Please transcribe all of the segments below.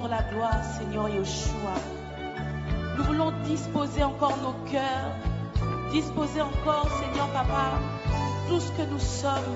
rendre la gloire, Seigneur Yeshua. Nous voulons disposer encore nos cœurs, disposer encore, Seigneur Papa, tout ce que nous sommes,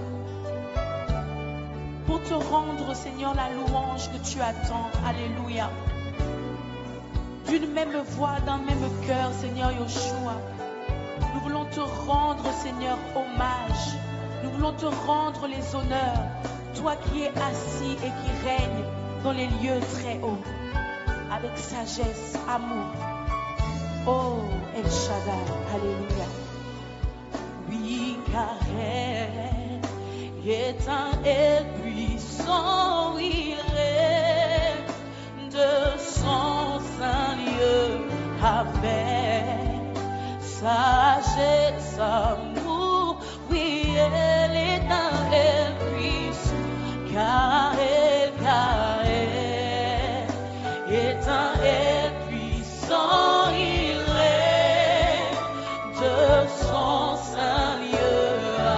pour te rendre, Seigneur, la louange que tu attends. Alléluia. D'une même voix, d'un même cœur, Seigneur Yeshua. Nous voulons te rendre, Seigneur, hommage. Nous voulons te rendre les honneurs. Toi qui es assis et qui règnes dans les lieux très hauts, avec sagesse, amour. Oh, El Shaddai, alléluia. Oui, car elle est un et puissant, il règne de son saint lieu avec sagesse, amour. Oui, elle est un et puissant, car elle est un et puissant, il règne de son saint lieu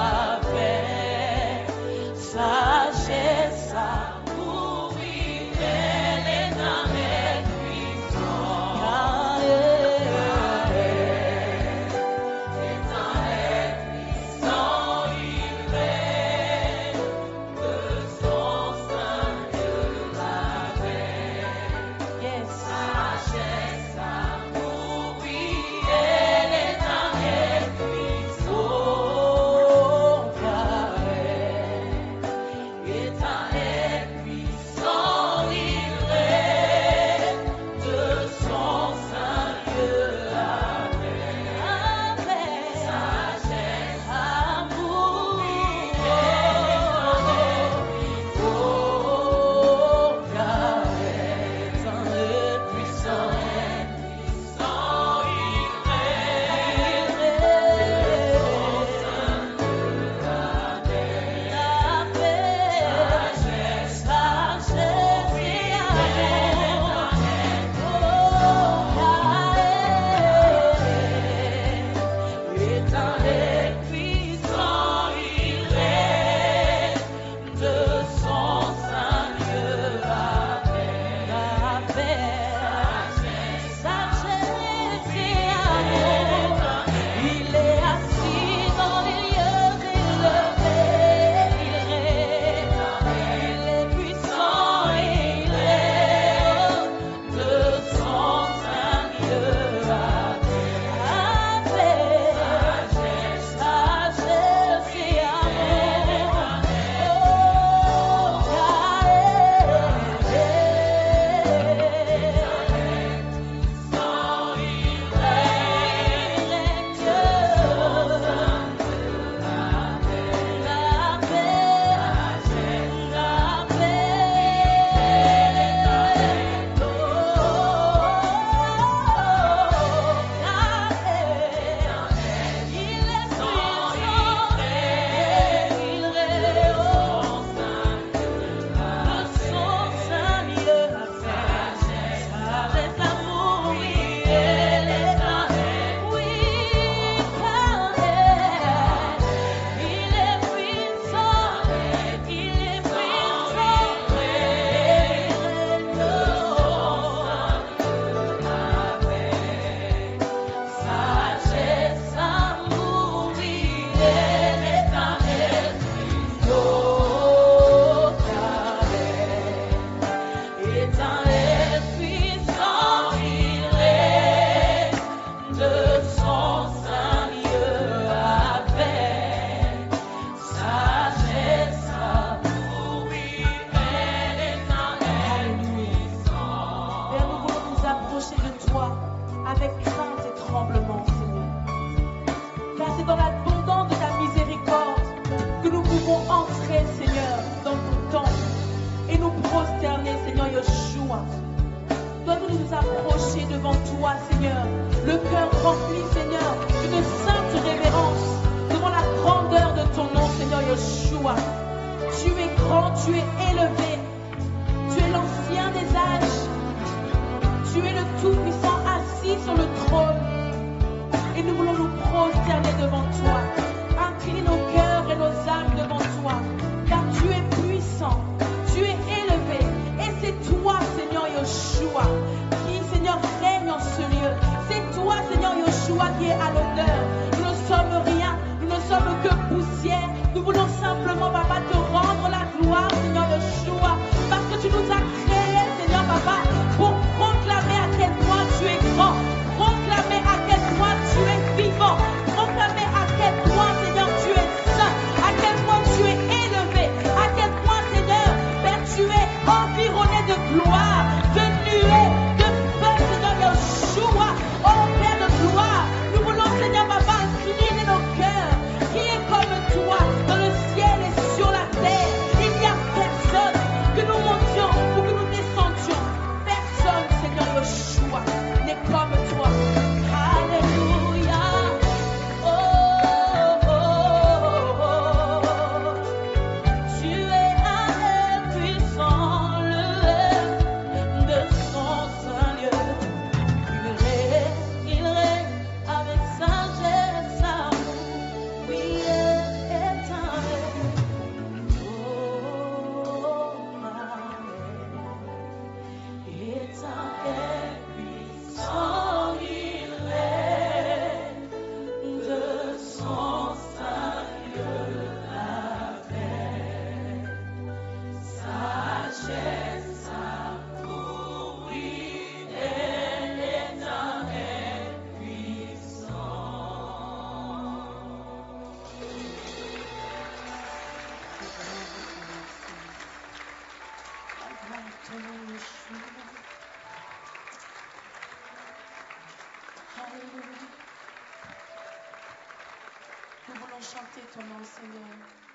avec sagesse, amour. Oui, elle est un et puissant, car elle est un et puissant, il règne de son saint lieu avec sagesse, amour. Oui, elle est un et puissant, car elle est un et puissant, il règne de son saint lieu avec sagesse, amour. Oui, elle est un et puissant, car elle est un et puissant, il règne de son saint lieu avec sagesse, et amour. Est un et puissant, il règne de son saint lieu avec sagesse et amour. Il est assis dans les lieux élevés, il est puissant et il règne de son saint lieu avec sagesse et amour. Oh, car elle Yeshua. Tu es grand, tu es élevé. Tu es l'ancien des âges. Tu es le Tout-Puissant assis sur le trône. Et nous voulons nous prosterner devant toi. Incliner nos cœurs et nos âmes devant toi. Car tu es puissant, tu es élevé. Et c'est toi, Seigneur Yeshua. honneur. Nous ne sommes rien, nous ne sommes que poussière. Nous voulons simplement, papa, te rendre la gloire, Seigneur Yeshua, parce que tu nous as créés, Seigneur, papa, pour proclamer à quel point tu es grand, proclamer à quel point tu es vivant, proclamer à quel point, Seigneur, tu es saint, à quel point tu es élevé, à quel point, Seigneur, Père, tu es environné de gloire, de nuées, de feu, Seigneur Yeshua. Oh Père de gloire, nous voulons, Seigneur, papa, incliner nos cœurs. Qui est comme toi dans le ciel et sur la terre? Il n'y a personne, que nous montions ou que nous descendions. Personne, Seigneur Yeshua, n'est comme toi. Alléluia. Oh, oh, oh, oh. Tu es un puissant, le de son saint lieu. Il règne avec sagesse, amour, oui, éternel. Oh, éternel, puissant, il règne de son saint lieu avec sagesse, amour, oui, éternel, puissant. Ton nom, Yeshua. Alléluia. Nous voulons chanter ton nom, Seigneur.